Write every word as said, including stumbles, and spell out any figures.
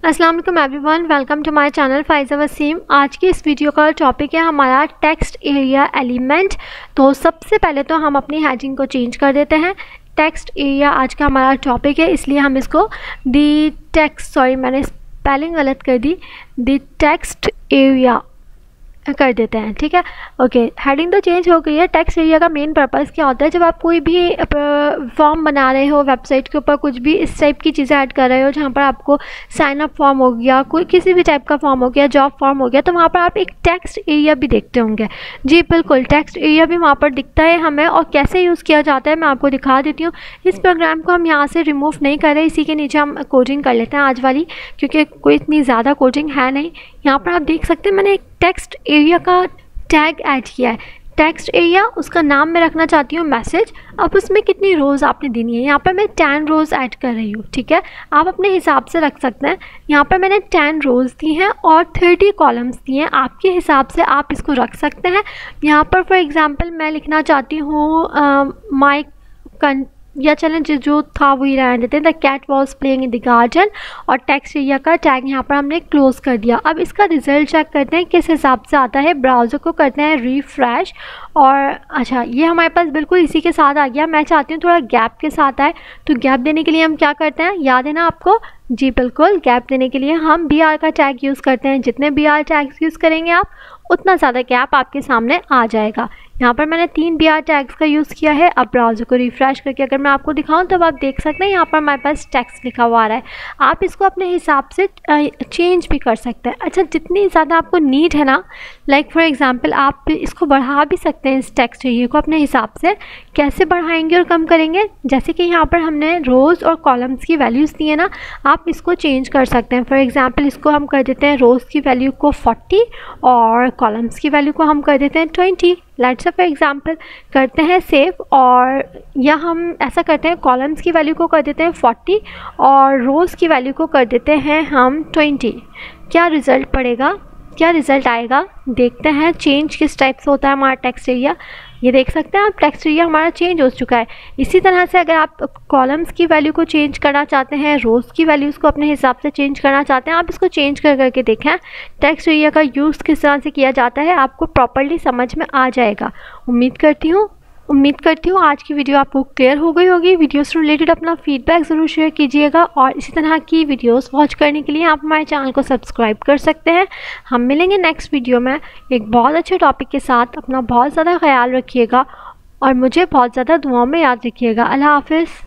अस्सलाम वालेकुम everyone, welcome to my channel Faiza Waseem. आज की इस वीडियो का टॉपिक है हमारा टेक्स्ट एरिया एलिमेंट। तो सबसे पहले तो हम अपनी हेडिंग को चेंज कर देते हैं। टेक्स्ट एरिया आज का हमारा टॉपिक है, इसलिए हम इसको दी टेक्स्ट सॉरी मैंने स्पेलिंग गलत कर दी दी टेक्स्ट एरिया कर देते हैं। ठीक है, ओके। हेडिंग तो चेंज हो गई है। टेक्स्ट एरिया का मेन पर्पस क्या होता है, जब आप कोई भी फॉर्म बना रहे हो, वेबसाइट के ऊपर कुछ भी इस टाइप की चीज़ें ऐड कर रहे हो, जहाँ पर आपको साइन अप फॉर्म हो गया, कोई किसी भी टाइप का फॉर्म हो गया, जॉब फॉर्म हो गया, तो वहाँ पर आप एक टेक्स्ट एरिया भी देखते होंगे। जी बिल्कुल, टेक्स्ट एरिया भी वहाँ पर दिखता है हमें, और कैसे यूज़ किया जाता है मैं आपको दिखा देती हूँ। इस प्रोग्राम को हम यहाँ से रिमूव नहीं कर रहे, इसी के नीचे हम कोडिंग कर लेते हैं आज वाली, क्योंकि कोई इतनी ज़्यादा कोडिंग है नहीं। यहाँ पर आप देख सकते हैं मैंने एक टेक्स्ट एरिया का टैग ऐड किया है। टेक्स्ट एरिया, उसका नाम मैं रखना चाहती हूँ मैसेज। अब उसमें कितनी रोज़ आपने देनी है, यहाँ पर मैं टेन रोज़ ऐड कर रही हूँ। ठीक है, आप अपने हिसाब से रख सकते हैं। यहाँ पर मैंने टेन रोज़ दी हैं और थर्टी कॉलम्स दिए हैं, आपके हिसाब से आप इसको रख सकते हैं। यहाँ पर फॉर एग्ज़ाम्पल मैं लिखना चाहती हूँ माई कन या चलें जो जो था वही रहने देते हैं, the cat was playing in the garden, और टेक्स्ट एरिया का टैग यहाँ पर हमने क्लोज कर दिया। अब इसका रिजल्ट चेक करते हैं किस हिसाब से आता है। ब्राउज़र को करते हैं रिफ्रेश, और अच्छा ये हमारे पास बिल्कुल इसी के साथ आ गया। मैं चाहती हूँ थोड़ा गैप के साथ आए, तो गैप देने के लिए हम क्या करते हैं, याद है ना आपको? जी बिल्कुल, गैप देने के लिए हम बी आर का टैग यूज़ करते हैं। जितने बी आर टैग्स यूज़ करेंगे आप, उतना ज़्यादा गैप आपके सामने आ जाएगा। यहाँ पर मैंने तीन बी आर टैग्स का यूज़ किया है। अब ब्राउज़र को रिफ्रेश करके अगर मैं आपको दिखाऊँ तब आप देख सकते हैं यहाँ पर हमारे पास टेक्स्ट लिखा हुआ आ रहा है। आप इसको अपने हिसाब से चेंज भी कर सकते हैं। अच्छा, जितनी ज़्यादा आपको नीड है ना, लाइक फॉर एग्जांपल आप इसको बढ़ा भी सकते हैं इस टेक्स्ट एरिया को अपने हिसाब से। कैसे बढ़ाएंगे और कम करेंगे, जैसे कि यहाँ पर हमने रोज़ और कॉलम्स की वैल्यूज़ दी है ना, आप इसको चेंज कर सकते हैं। फॉर एग्जांपल इसको हम कर देते हैं रोज़ की वैल्यू को फोर्टी और कॉलम्स की वैल्यू को हम कर देते हैं twenty. Let's say for example करते हैं सेव, और या हम ऐसा करते हैं कॉलम्स की वैल्यू को कर देते हैं फोर्टी और रोज़ की वैल्यू को कर देते हैं हम ट्वेंटी। क्या रिज़ल्ट पड़ेगा, क्या रिज़ल्ट आएगा, देखते हैं चेंज किस टाइप से होता है हमारा टेक्स्ट एरिया। ये देख सकते हैं आप, टेक्स्ट एरिया हमारा चेंज हो चुका है। इसी तरह से अगर आप कॉलम्स की वैल्यू को चेंज करना चाहते हैं, रोज़ की वैल्यूज़ को अपने हिसाब से चेंज करना चाहते हैं, आप इसको चेंज कर करके देखें टेक्स्ट एरिया का यूज़ किस तरह से किया जाता है, आपको प्रॉपर्ली समझ में आ जाएगा। उम्मीद करती हूँ उम्मीद करती हूँ आज की वीडियो आपको क्लियर हो गई होगी। वीडियो से रिलेटेड अपना फीडबैक ज़रूर शेयर कीजिएगा, और इसी तरह की वीडियोस वॉच करने के लिए आप हमारे चैनल को सब्सक्राइब कर सकते हैं। हम मिलेंगे नेक्स्ट वीडियो में एक बहुत अच्छे टॉपिक के साथ। अपना बहुत ज़्यादा ख्याल रखिएगा और मुझे बहुत ज़्यादा दुआओं में याद रखिएगा। अल्लाह हाफ़िज़।